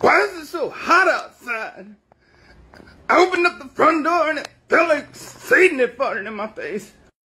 Why is it so hot outside? I opened up the front door and it felt like Satan had farted in my face.